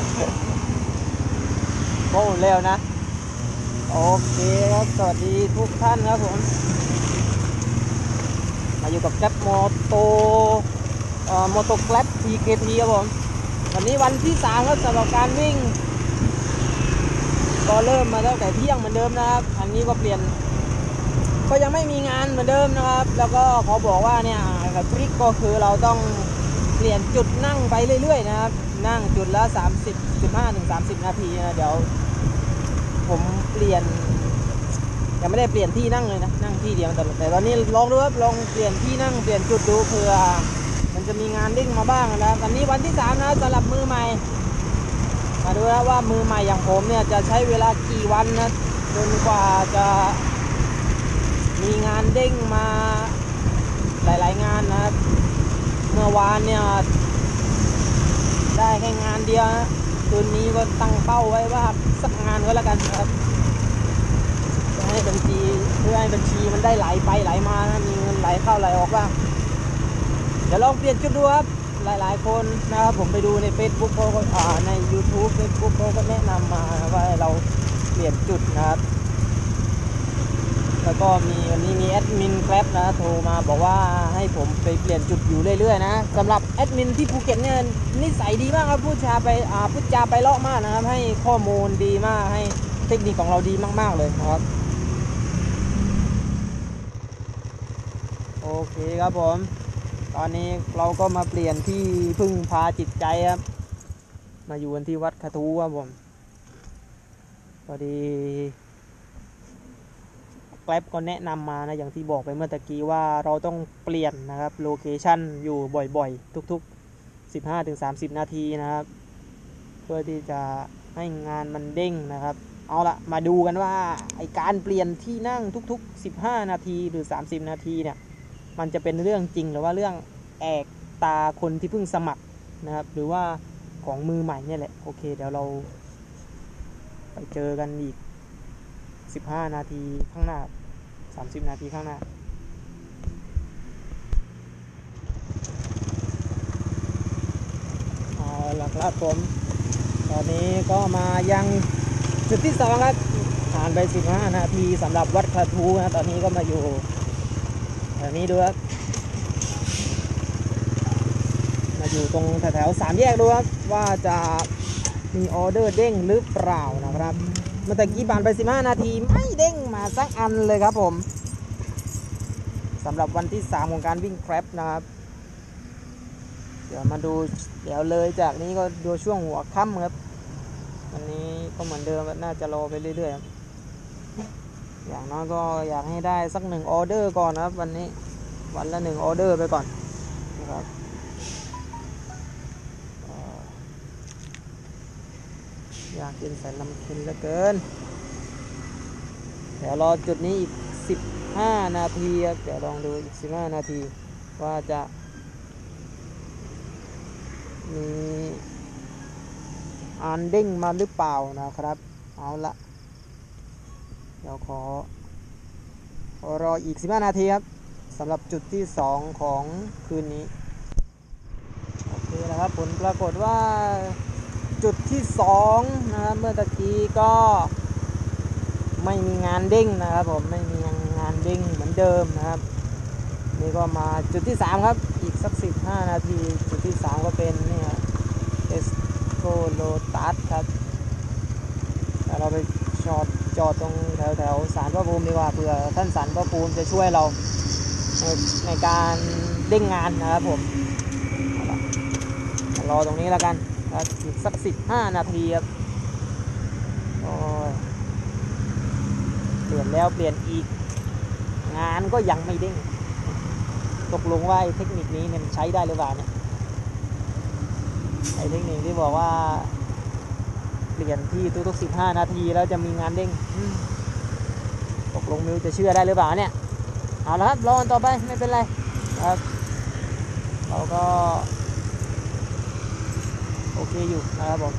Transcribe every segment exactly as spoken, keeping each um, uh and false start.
โอ้เร็วนะโอเคครับสวัสดีทุกท่านครับผมมาอยู่กับแกร็บโมโตเอ่อโมโตแกร็บ พี เค ที ครับผมวันนี้วันที่สามครับสำหรับการวิ่งก็เริ่มมาตั้งแต่เที่ยงเหมือนเดิมนะครับอันนี้ก็เปลี่ยนก็ยังไม่มีงานเหมือนเดิมนะครับแล้วก็ขอบอกว่าเนี่ยกับทริคก็คือเราต้องเปลี่ยนจุดนั่งไปเรื่อยๆนะครับนั่งจุดละสามสิบ สิบห้าถึงสามสิบนาทีนะเดี๋ยวผมเปลี่ยนยังไม่ได้เปลี่ยนที่นั่งเลยนะนั่งที่เดียวแต่แต่ตอนนี้ลองดูครับลองเปลี่ยนที่นั่งเปลี่ยนจุดดูเผื่อมันจะมีงานเด้งมาบ้างนะวันนี้วันที่สามนะสำหรับมือใหม่มาดูนะว่ามือใหม่อย่างผมเนี่ยจะใช้เวลากี่วันนะจนกว่าจะมีงานเด้งมาหลายๆงานนะครับเมื่อวานเนี่ยได้แค่งานเดียวนะคืนนี้ก็ตั้งเป้าไว้ว่าสักงานก็แล้วกันนะครับจะให้บัญชีเพื่อให้บัญชีมันได้ไหลไปไหลมานะมีเงินไหลเข้าไหลออกบ้างเดี๋ยวลองเปลี่ยนจุดดูครับหลายๆคนนะครับผมไปดูใน Facebook เขาก็อ่าใน YouTube Facebook เขาก็แนะนำมาว่าเราเปลี่ยนจุดนะครับแล้วก็มีวันนี้มีแอดมินแกร็บนะโทรมาบอกว่าให้ผมไปเปลี่ยนจุดอยู่เรื่อยๆนะสำหรับแอดมินที่ภูเก็ตเนี่ยนิสัยดีมากครับพูดจาไปอ่าพูดจาไปเลาะมากนะครับให้ข้อมูลดีมากให้เทคนิคของเราดีมากๆเลยครับโอเคครับผมตอนนี้เราก็มาเปลี่ยนที่พึ่งพาจิตใจครับมาอยู่กันที่วัดกระทู้ครับผมพอดีแกร็บก็แนะนำมานะอย่างที่บอกไปเมื่อตะกี้ว่าเราต้องเปลี่ยนนะครับโลเคชั่นอยู่บ่อยๆทุกๆ สิบห้าถึงสามสิบ นาทีนะครับเพื่อที่จะให้งานมันเด้งนะครับเอาละมาดูกันว่าไอการเปลี่ยนที่นั่งทุกๆสิบห้านาทีหรือสามสิบนาทีเนี่ยมันจะเป็นเรื่องจริงหรือว่าเรื่องแอกตาคนที่เพิ่งสมัครนะครับหรือว่าของมือใหม่เนี่ยแหละโอเคเดี๋ยวเราไปเจอกันอีกสิบห้านาทีข้างหน้าสามสิบนาทีข้างหน้าเอาล่ะครับผมตอนนี้ก็มายังจุดที่สองครับผ่านไปสิบห้านาทีสำหรับวัดกระทู้นะตอนนี้ก็มาอยู่แบบนี้ดูครับมาอยู่ตรงแถวๆสามแยกดูครับว่าจะมีออเดอร์เด้งหรือเปล่านะครับเมื่อกี้ผ่านไปสิบห้านาทีไม่เด้งมาสักอันเลยครับผมสำหรับวันที่สามของการวิ่งแกร็บนะครับเดี๋ยวมาดูเดี๋ยวเลยจากนี้ก็ดูช่วงหัวค่ำครับวันนี้ก็เหมือนเดิมน่าจะรอไปเรื่อยๆอย่างน้อยก็อยากให้ได้สักหนึ่งออเดอร์ก่อนนะครับวันนี้วันละหนึ่งออเดอร์ไปก่อนนะครับอยากกินใส่ลำคินเหลือเกินเดี๋ยวรอจุดนี้อีกสิบห้านาทีครับเดี๋ยวลองดูอีกสิบห้านาทีว่าจะมีอันเด้งมาหรือเปล่านะครับเอาละเดี๋ยวขอรออีกสิบห้านาทีครับสำหรับจุดที่สองของคืนนี้โอเคนะครับผลปรากฏว่าจุดที่สองนะครับเมื่อตะกี้ก็ไม่มีงานเด้งนะครับผมไม่มีงานเด้งเหมือนเดิมนะครับนี่ก็มาจุดที่สามครับอีกสักสิบห้านาทีจุดที่สามก็เป็นนี่ครับเอสโกโลตัสครับแล้วเราไปจอดจอดตรงแถวแถวศาลพระภูมิดีกว่าเผื่อท่านศาลพระภูมิจะช่วยเราในในการเด้งงานนะครับผมรอตรงนี้แล้วกันอีกสักสิบห้านาทีครับโอ้ยเปลี่ยนแล้วเปลี่ยนอีกงานก็ยังไม่เด้งตกลงว่าไอ้เทคนิคนี้เนี่ยใช้ได้หรือเปล่าเนี่ยไอ้เทคนิคที่บอกว่าเปลี่ยนที่ทุกๆสิบห้านาทีแล้วจะมีงานเด้งตกลงมิวจะเชื่อได้หรือเปล่าเนี่ยเอาละครับรอต่อไปไม่เป็นไรครับเราก็โอเคอยู่นะครับผม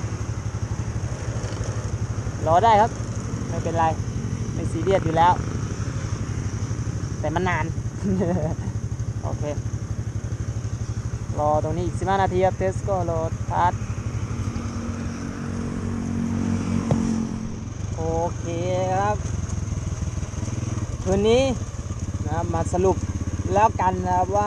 รอได้ครับไม่เป็นไรไม่ซีเรียสอยู่แล้วแต่มันนาน โอเครอตรงนี้อีกสิบห้านาทีครับเทสโก้โลตัสโอเคครับคืนนี้นะมาสรุปแล้วกันนะครับว่า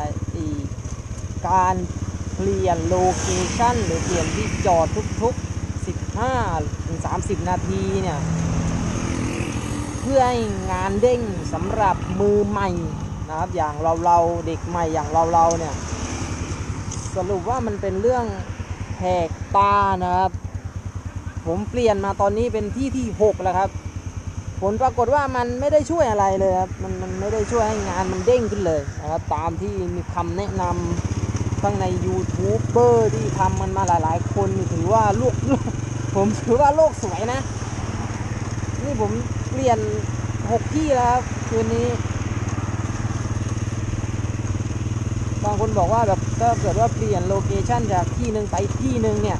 การเปลี่ยนโลเคชั่นหรือเปลี่ยนที่จอดทุกๆสิบห้าถึงสามสิบนาทีเนี่ยเพื่อให้งานเด้งสำหรับมือใหม่นะครับอย่างเราเราเด็กใหม่อย่างเราเราเนี่ยสรุปว่ามันเป็นเรื่องแหกตานะครับผมเปลี่ยนมาตอนนี้เป็นที่ที่หกแล้วครับผลปรากฏว่ามันไม่ได้ช่วยอะไรเลยครับมันมันไม่ได้ช่วยให้งานมันเด้งขึ้นเลยนะครับตามที่มีคำแนะนำทั้งในยูทูบเบอร์ที่ทำมันมาหลายๆคนถือว่าลูกผมถือว่าโลกสวยนะนี่ผมเปลี่ยนหกที่แล้วครับคืนนี้บางคนบอกว่าแบบถ้าเกิดว่าเปลี่ยนโลเคชั่นจากที่หนึ่งไปที่หนึ่งเนี่ย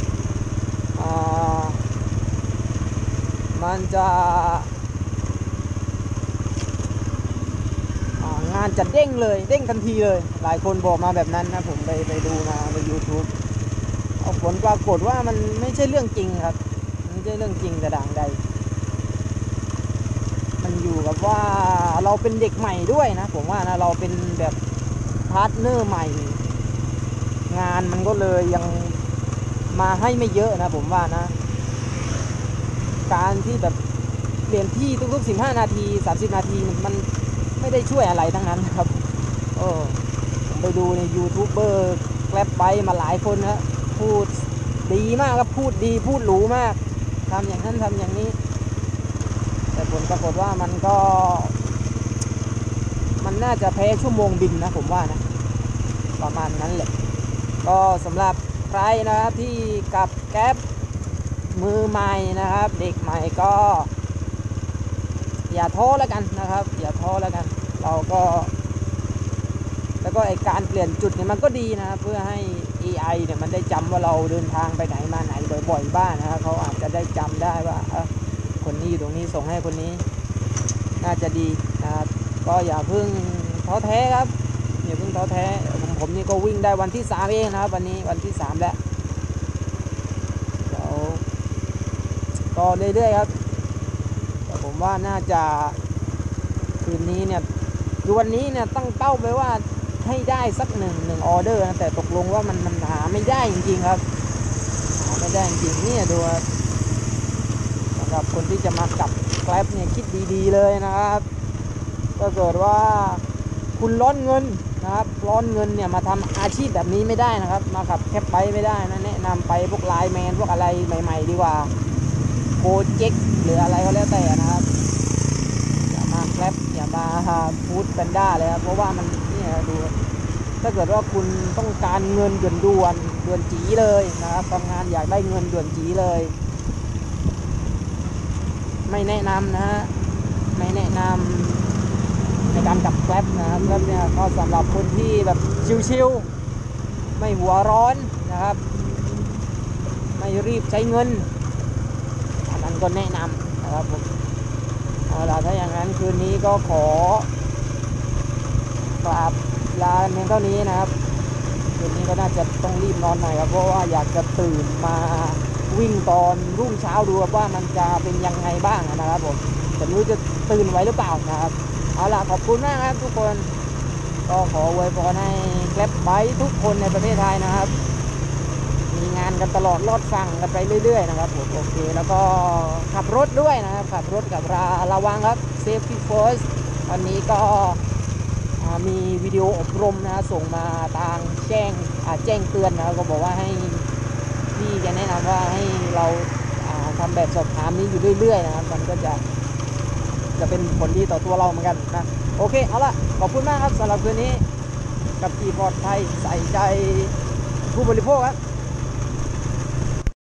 มันจะงานจะเด้งเลยเด้งทันทีเลยหลายคนบอกมาแบบนั้นนะผมไปไปดูมาใน YouTube เอาผลปรากฏว่ามันไม่ใช่เรื่องจริงครับไม่ใช่เรื่องจริงแต่ด่างใดมันอยู่กับว่าเราเป็นเด็กใหม่ด้วยนะผมว่านะเราเป็นแบบพาร์ทเนอร์ใหม่งานมันก็เลยยังมาให้ไม่เยอะนะผมว่านะการที่แบบเปลี่ยนที่ทุกๆสิบห้านาทีสามสิบนาทีมันไม่ได้ช่วยอะไรทั้งนั้นครับโอ้ผมไปดูในยูทูบเบอร์แกร็บไบค์มาหลายคนนะพูดดีมากครับพูดดีพูดหรูมากทำอย่างนั้นทำอย่างนี้แต่ผลปรากฏว่ามันก็มันน่าจะแพ้ชั่วโมงบินนะผมว่านะประมาณนั้นแหละก็สำหรับใครนะครับที่กับแก๊ปมือใหม่นะครับเด็กใหม่ก็อย่าท้อแล้วกันนะครับอย่าท้อแล้วกันเราก็แล้วก็ไอการเปลี่ยนจุดเนี่ยมันก็ดีนะเพื่อให้ เอ ไอ เนี่ยมันได้จำว่าเราเดินทางไปไหนมาไหนบ่อยๆบ้างนะครับเขาอาจจะได้จำได้ว่าเออคนนี้อยู่ตรงนี้ส่งให้คนนี้น่าจะดีนะครับก็อย่าเพิ่งท้อแท้ครับอย่าเพิ่งท้อแท้ผมผมนี่ก็วิ่งได้วันที่สามเองนะครับวันนี้วันที่สามแล้วเดี๋ยวก็เรื่อยๆครับแต่ผมว่าน่าจะคืนนี้เนี่ยคือวันนี้เนี่ยตั้งเป้าไปว่าให้ได้สักหนึ่งหนึ่งออเดอร์นะแต่ตกลงว่ามันมันหาไม่ได้จริงๆครับหาไม่ได้จริงนี่ดูสำหรับคนที่จะมากับแกร็บเนี่ยคิดดีๆเลยนะครับถ้าเกิดว่าคุณร้อนเงินนะครับร้อนเงินเนี่ยมาทำอาชีพแบบนี้ไม่ได้นะครับมาขับแคปไปไม่ได้นะแนะนำไปพวกไลน์แมนพวกอะไรใหม่ๆดีกว่าโปรเจกต์หรืออะไรก็แล้วแต่นะครับอย่ามาแกร็บอย่ามาฟู้ดแพนด้าเลยครับเพราะว่ามันนี่ดูถ้าเกิดว่าคุณต้องการเงินด่วนด่วนด่วนจีเลยนะครับทำงานอยากได้เงินด่วนจีเลยไม่แนะนำนะฮะไม่แนะนำในการขับแกร็บนะครับแกร็บเนี่ยก็สำหรับคนที่แบบชิลๆไม่หัวร้อนนะครับไม่รีบใช้เงินอันนั้นก็แนะนำนะครับผมเอาล่ะถ้าอย่างนั้นคืนนี้ก็ขอกราบลาเพียงเท่านี้นะครับคืนนี้ก็น่าจะต้องรีบนอนหน่อยครับเพราะว่าอยากจะตื่นมาวิ่งตอนรุ่งเช้าดูว่ามันจะเป็นยังไงบ้างนะครับผมแต่ไม่รู้จะตื่นไว้หรือเปล่านะครับเอาล่ะขอบคุณมากครับทุกคนก็ขออวยพรให้แกร็บไบค์ทุกคนในประเทศไทยนะครับมีงานกันตลอดรอดฟังกันไปเรื่อยๆนะครับผมโอเคแล้วก็ขับรถด้วยนะครับขับรถกับราระวังครับ Safety First วันนี้ก็มีวิดีโออบรมนะส่งมาทางแจ้งแจ้งเตือนนะก็บอกว่าให้พี่จะแนะนำว่าให้เราทำแบบสอบถามนี้อยู่เรื่อยๆนะครับมันก็จะจะเป็นผลดีต่อตัวเราเหมือนกันนะโอเคเอาละขอบคุณมากครับสำหรับคืนนี้กับขี่ปลอดภัยใส่ใจผู้บริโภคครับ